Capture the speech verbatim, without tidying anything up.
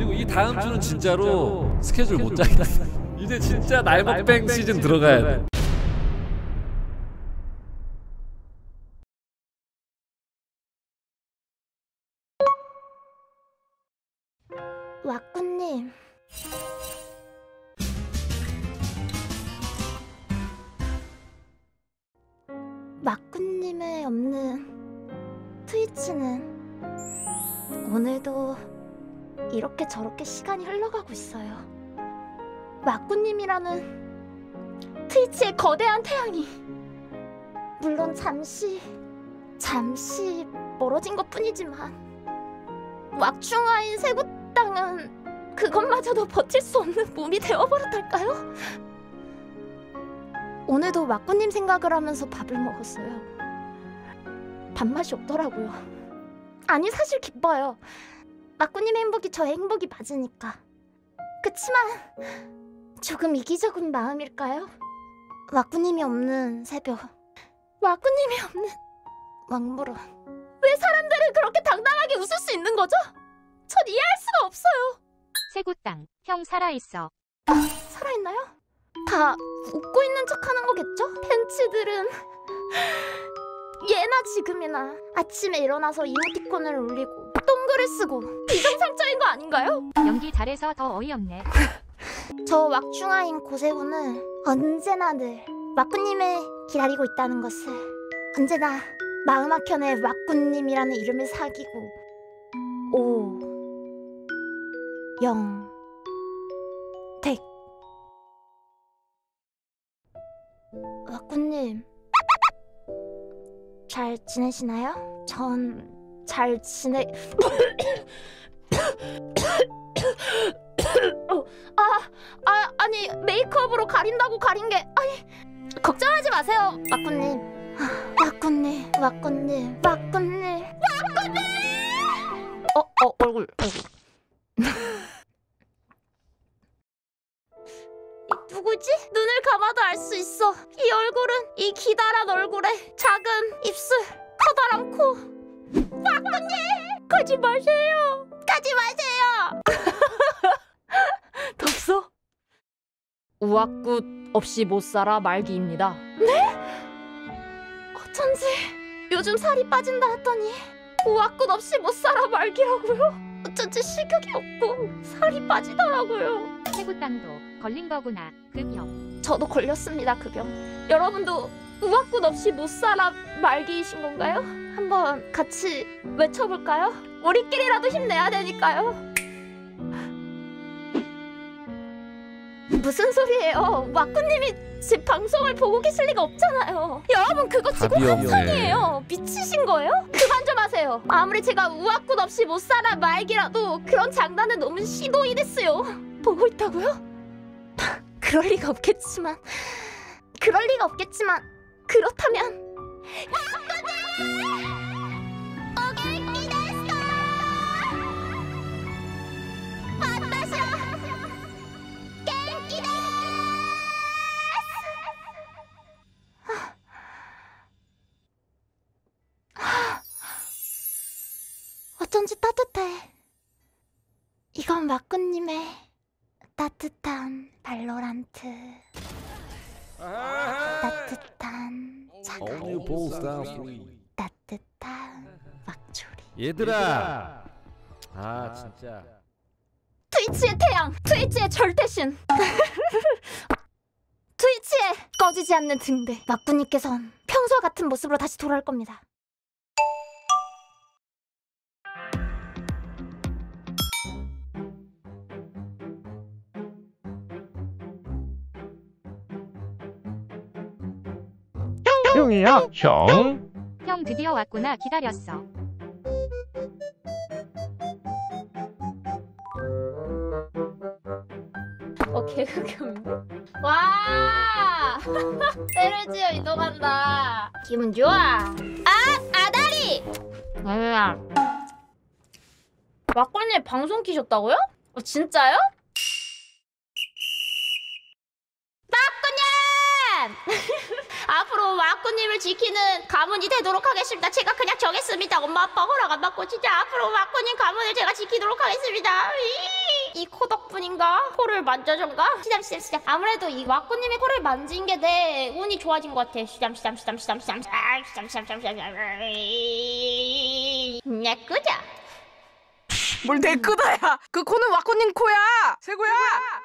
그리고 이 다음 주는 진짜로 스케줄 못 짜겠다. 이제 진짜 날먹뱅 시즌 들어가야 돼. 와꾸님, 와꾸님의 없는 트위치는 오늘도 이렇게 저렇게 시간이 흘러가고 있어요. 와꾸님이라는 트위치의 거대한 태양이 물론 잠시 잠시 멀어진 것 뿐이지만 왁중아인 세구땅은 그것마저도 버틸 수 없는 몸이 되어버렸달까요? 오늘도 왁꾸님 생각을 하면서 밥을 먹었어요. 밥맛이 없더라고요. 아니 사실 기뻐요. 왁꾸님의 행복이 저의 행복이 맞으니까. 그치만 조금 이기적인 마음일까요? 왁꾸님이 없는 새벽, 왁꾸님이 없는 왕물원. 왜 사람들은 그렇게 당당하게 웃을 수 있는 거죠? 전 이해할 수가 없어요. 세구땅, 형 살아있어. 아, 살아있나요? 다 웃고 있는 척하는 거겠죠? 팬츠들은 예나 지금이나 아침에 일어나서 이모티콘을 올리고 동글을 쓰고 비정상적인 거 아닌가요? 연기 잘해서 더 어이없네. 저 왁중아인 고세훈은 언제나 늘 왁꾸님을 기다리고 있다는 것을, 언제나 마음 한켠에 왁꾸님이라는 이름을 사귀고 오, 영, 택. 왁꾸님 잘 지내시나요? 전 잘 지내... 어, 아, 아, 아니 메이크업으로 가린다고 가린 게... 아니 걱정하지 마세요 왁꾸님. 왁꾸님, 왁꾸님, 왁꾸님, 왁꾸님! 어, 어, 얼굴, 얼굴. 누구지? 눈을 감아도 알 수 있어. 이 얼굴은 이 기다란 얼굴에 작은 입술, 커다란 코. 왁꾸님! 가지 마세요. 가지 마세요. 덥소? 우왁굿 없이 못 살아 말기입니다. 네? 어쩐지 요즘 살이 빠진다 했더니 우왁굿 없이 못 살아 말기라고요? 어쩐지 식욕이 없고 살이 빠지더라고요. 세구땅도 걸린 거구나, 그 병. 저도 걸렸습니다, 그 병. 여러분도 우왁굿 없이 못 살아 말기이신 건가요? 한번 같이 외쳐볼까요? 우리끼리라도 힘내야 되니까요. 무슨 소리예요? 왁꾸님이 제 방송을 보고 계실 리가 없잖아요. 여러분 그거 지금 환상이에요. 미치신 거예요? 그만 좀 하세요. 아무리 제가 우왁굿 없이 못 살아 말기라도 그런 장난은 너무 시도이 됐어요. 보고 있다고요? 그럴 리가 없겠지만 그럴 리가 없겠지만 그렇다면 왁꾸님! 오겐키 데스か? 와타시와 겐키 데스! 어쩐지 따뜻해. 이건 왁꾸님의 따뜻한 발로란트. 따뜻한 자가리. 따뜻한 막초리. 얘들아. 아 진짜. 트위치의 태양, 트위치의 절대신. 트위치의 꺼지지 않는 등대. 왁꾸님께선 평소와 같은 모습으로 다시 돌아올 겁니다. 형이야, 형. 형 드디어 왔구나, 기다렸어. 어, 개극혐인데? 와! 페르지어 이동한다. 기분 좋아. 아! 아다리! 아니야. 왁꾸님 방송 키셨다고요? 어, 진짜요? 왁꾸님! 앞으로 왁꾸님을 지키는 가문이 되도록 하겠습니다. 제가 그냥 정했습니다. 엄마 아빠 허락 안 받고 진짜 앞으로 왁꾸님 가문을 제가 지키도록 하겠습니다. 이 코 덕분인가? 코를 만져준가? 시잠 시잠 시잠. 아무래도 이 와꾸님의 코를 만진 게 내 운이 좋아진 것 같아. 시잠 시잠 시잠 시잠 시잠 아 시잠 시잠 시잠 시잠. 내 끄자. 뭘 내끄다야. 그 코는 와꾸님 코야. 세구야.